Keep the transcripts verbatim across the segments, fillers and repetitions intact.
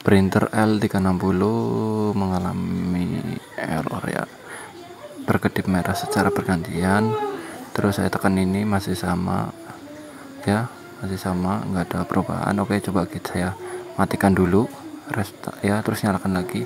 printer L tiga enam nol mengalami error ya, berkedip merah secara bergantian. Terus saya tekan ini masih sama ya, masih sama, nggak ada perubahan. Oke, coba kita saya matikan dulu, restart ya, terus nyalakan lagi.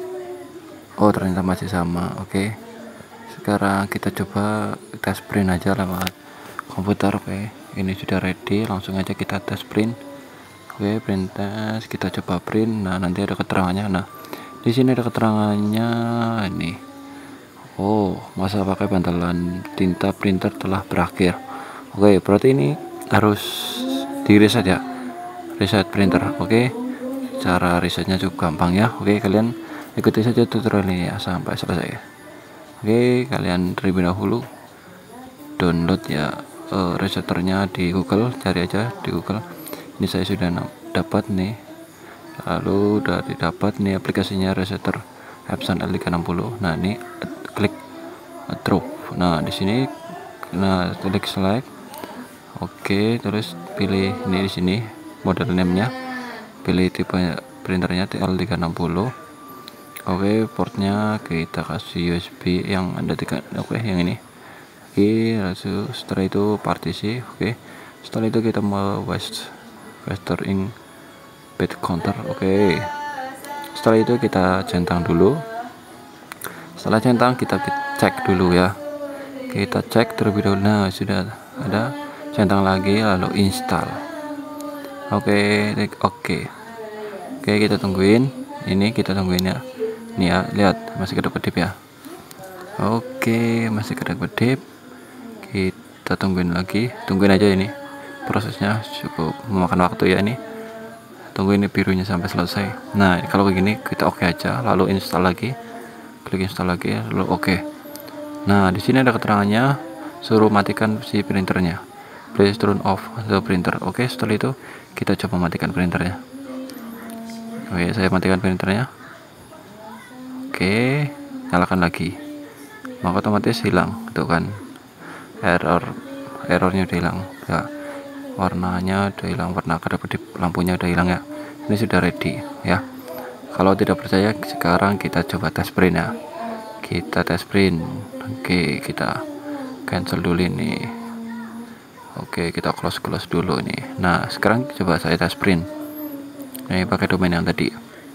Oh, ternyata masih sama. Oke, sekarang kita coba tes print aja lewat komputer. Oke, ini sudah ready, langsung aja kita tes print. Oke, print test, kita coba print. Nah, nanti ada keterangannya. Nah, di sini ada keterangannya ini. Oh, masa pakai bantalan tinta printer telah berakhir. Oke, berarti ini harus di reset ya, reset printer. Oke, cara resetnya cukup gampang ya. Oke, kalian ikuti saja tutorialnya ya sampai selesai. Oke, kalian terlebih dahulu download ya uh, reseternya di Google, cari aja di Google. Ini saya sudah dapat nih, lalu udah didapat nih aplikasinya resetter Epson L tiga enam nol. Nah, ini klik drop. Nah, di sini nah klik select. Oke, terus pilih ini di sini model name-nya, pilih tipe printernya L tiga enam nol. Oke, portnya kita kasih U S B yang ada tiga. Oke, yang ini. Oke, lalu setelah itu partisi. Oke, setelah itu kita mau west Western ink bed counter. Oke, setelah itu kita centang dulu. Setelah centang kita cek dulu ya, kita cek terlebih dahulu. Nah, sudah ada centang lagi, lalu install. Oke, oke oke kita tungguin ini, kita tungguin ya. Ini ya, lihat masih kedap-kedip ya. Oke, masih kedap-kedip, kita tungguin lagi, tungguin aja ini. Prosesnya cukup memakan waktu ya, ini tunggu ini birunya sampai selesai. Nah, kalau begini kita oke okay aja, lalu install lagi, klik install lagi, lalu oke okay. Nah, di sini ada keterangannya suruh matikan si printernya, please turn off the printer. Oke, okay, setelah itu kita coba matikan printernya. Oke, okay, saya matikan printernya. Oke, okay, nyalakan lagi, maka otomatis hilang tuh kan, error errornya udah hilang ya, warnanya udah hilang, warna kedap-kedip lampunya udah hilang ya. Ini sudah ready ya. Kalau tidak percaya, sekarang kita coba tes print ya, kita tes print. Oke, kita cancel dulu ini. Oke, kita close close dulu nih. Nah, sekarang coba saya tes print ini pakai domain yang tadi.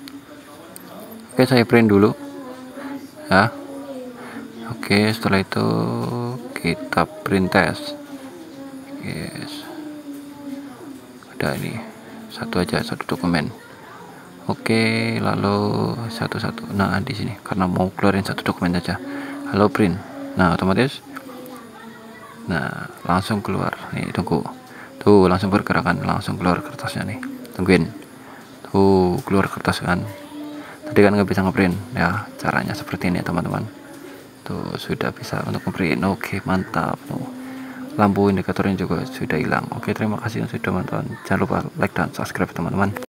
Oke, saya print dulu ya. Oke, setelah itu kita print test. Yes, ini satu aja, satu dokumen. Oke, lalu satu-satu. Nah, di sini karena mau keluarin satu dokumen saja, halo print. Nah, otomatis nah langsung keluar nih. Tunggu tuh, langsung bergerakan, langsung keluar kertasnya nih. Tungguin tuh, keluar kertas kan. Tadi kan nggak bisa ngeprint ya. Caranya seperti ini teman-teman, tuh sudah bisa untuk ngeprint. Oke, mantap tuh, lampu indikatornya juga sudah hilang. Oke, terima kasih yang sudah menonton. Jangan lupa like dan subscribe teman-teman.